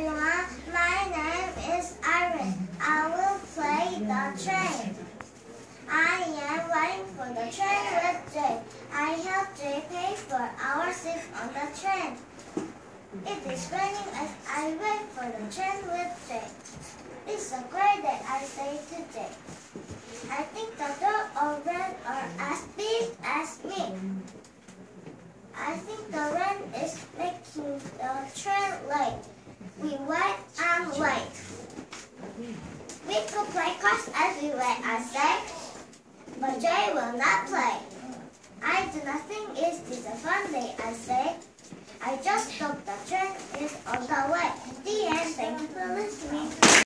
everyone, my name is Iris. I will play the train. I am waiting for the train with Jay. I help Jay pay for our seat on the train. It is raining as I wait for the train with Jay. It's a great day, I say to Jay. I think the door of rain are as big as me. I think the rain is making the train late. We wait and wait. We could play cards everywhere, I say, but Jay will not play. I do not think it is a fun day, I say. I just hope the train is on the way. The end. Thank you for listening.